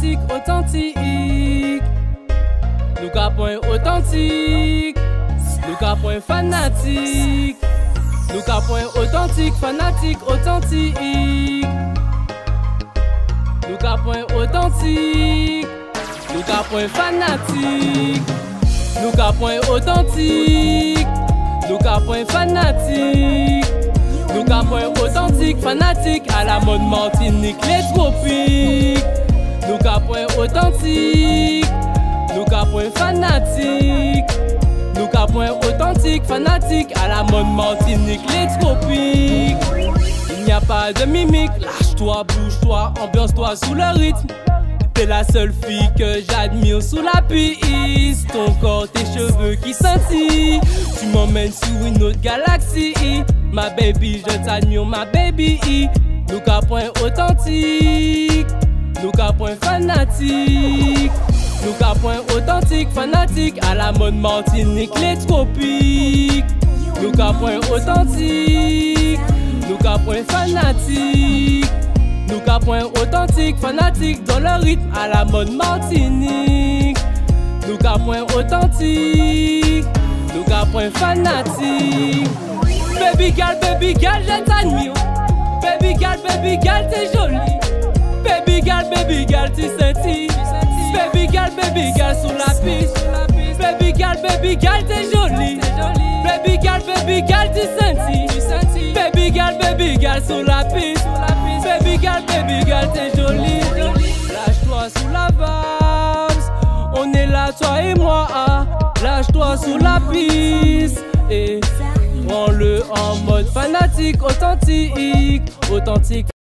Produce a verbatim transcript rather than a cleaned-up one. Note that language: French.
fanatique, authentique. Nous ka point authentique, nous ka point fanatique. Nous ka point authentique, fanatique, authentique. Nous ka point authentique, nous ka point fanatique. Nous ka point authentique, nous ka point fanatique. Nous ka point authentique, fanatique à la mode Martinique, les tropiques. Nous ka point authentique, nous ka point fanatique. Nous ka point authentique, fanatique à la mode Martinique, les tropiques. Il n'y a pas de mimique, lâche-toi, bouge-toi, ambiance-toi sous le rythme. T'es la seule fille que j'admire sous la piste. Ton corps, tes cheveux qui scintillent. Tu m'emmènes sur une autre galaxie. Ma baby, je t'admire, ma baby. Nous ka point authentique, nous ka point fanatique. Nous ka point authentique, fanatique à la mode Martinique, les tropiques. Nous ka point authentique, nous ka point fanatique. Nous ka point authentique, fanatique dans le rythme à la mode Martinique. Nous ka point authentique, nous ka point fanatique. Baby girl, baby girl, je t'admire. Baby girl, baby girl, t'es jolie. Baby girl, baby girl, tu sentis. Baby girl, baby girl sous la piste. Baby girl, baby girl, t'es jolie. Baby girl, baby girl, tu sentis. Baby girl, baby girl sous la piste. Baby girl, baby girl, t'es jolie. Lâche-toi sous la vase. On est là, toi et moi. Ah. Lâche-toi sous la piste. Et prends-le en mode fanatique, authentique. Authentique.